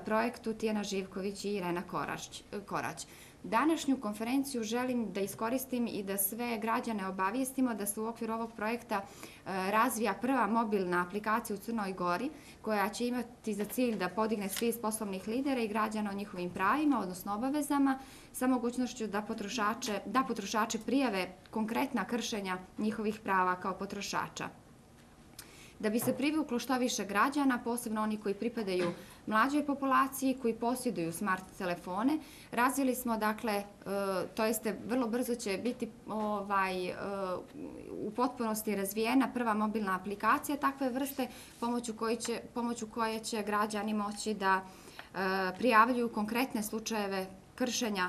projektu Tijana Živković i Irena Korać. Današnju konferenciju želim da iskoristim i da sve građane obavijestimo da se u okviru ovog projekta razvija prva mobilna aplikacija u Crnoj Gori koja će imati za cilj da podigne svijest poslovnih lidera i građana o njihovim pravima, odnosno obavezama, sa mogućnošću da potrošači prijave konkretna kršenja njihovih prava kao potrošača. Da bi se privuklo što više građana, posebno oni koji pripadaju mlađoj populaciji, koji posjeduju smart telefone, razvili smo, dakle, to jeste vrlo brzo će biti u potpunosti razvijena prva mobilna aplikacija takve vrste pomoću koje će građani moći da prijavljuju konkretne slučajeve kršenja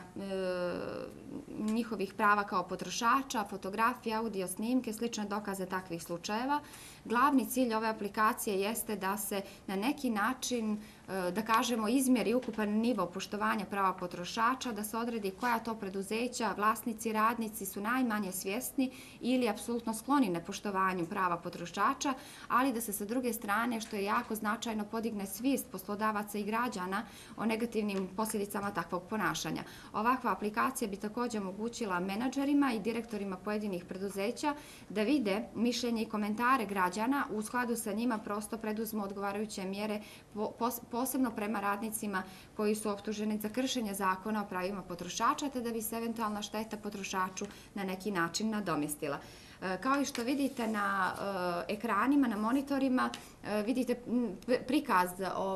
njihovih prava kao potrošača, fotografije, audio snimke, slične dokaze takvih slučajeva. Glavni cilj ove aplikacije jeste da se na neki način, da kažemo, izmjeri ukupan nivo poštovanja prava potrošača, da se odredi koja to preduzeća, vlasnici, radnici su najmanje svjesni ili apsolutno skloni nepoštovanju prava potrošača, ali da se sa druge strane, što je jako značajno, podigne svijest poslodavaca i građana o negativnim posljedicama takvog ponašanja. Ovakva aplikacija bi također omogućila menadžerima i direktorima pojedinih preduzeća da vide mišljenje i komentare građana, u skladu sa njima prosto preduzmu odgovarajuće mjere, posebno prema radnicima koji su optuženi za kršenje zakona o pravima potrošača, te da bi se eventualna šteta potrošaču na neki način nadomjestila. Kao i što vidite na ekranima, na monitorima, vidite prikaz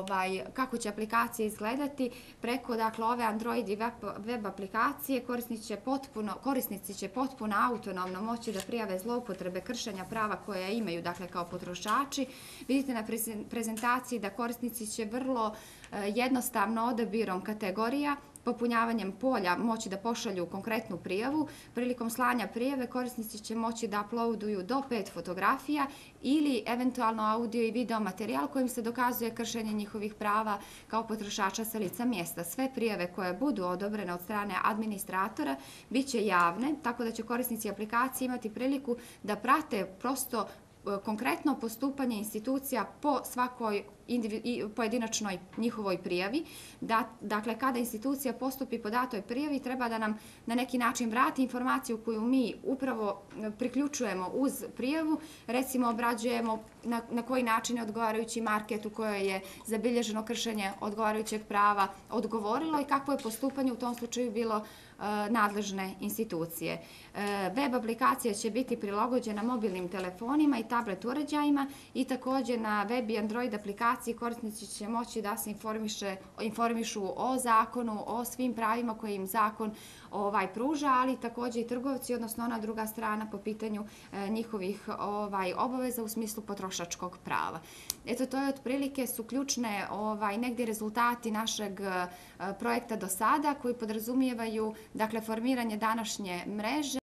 kako će aplikacija izgledati. Preko ove Android i web aplikacije korisnici će potpuno autonomno moći da prijave zloupotrebe kršenja prava koje imaju kao potrošači. Vidite na prezentaciji da korisnici će vrlo jednostavno odabirom kategorija, popunjavanjem polja moći da pošalju konkretnu prijavu. Prilikom slanja prijave korisnici će moći da uploaduju do 5 fotografija ili eventualno audio i video materijal kojim se dokazuje kršenje njihovih prava kao potrošača sa lica mjesta. Sve prijave koje budu odobrene od strane administratora bit će javne, tako da će korisnici aplikacije imati priliku da prate prosto konkretno postupanje institucija po svakoj pojedinačnoj njihovoj prijavi. Dakle, kada institucija postupi po datoj prijavi, treba da nam na neki način vrati informaciju koju mi upravo priključujemo uz prijavu. Recimo, obrađujemo na koji način je odgovarajući market u kojoj je zabilježeno kršenje odgovarajućeg prava odgovorilo i kakvo je postupanje u tom slučaju bilo nadležne institucije. Web aplikacija će biti prilagođena mobilnim telefonima i tablet uređajima i također na web i Android aplikaciji korisnici će moći da se informišu o zakonu, o svim pravima koje im zakon pruža, ali također i trgovci, odnosno ona druga strana po pitanju njihovih obaveza u smislu potrošačkog prava. Eto, to je otprilike su ključne negdje rezultati našeg projekta do sada koji podrazumijevaju formiranje današnje mreže.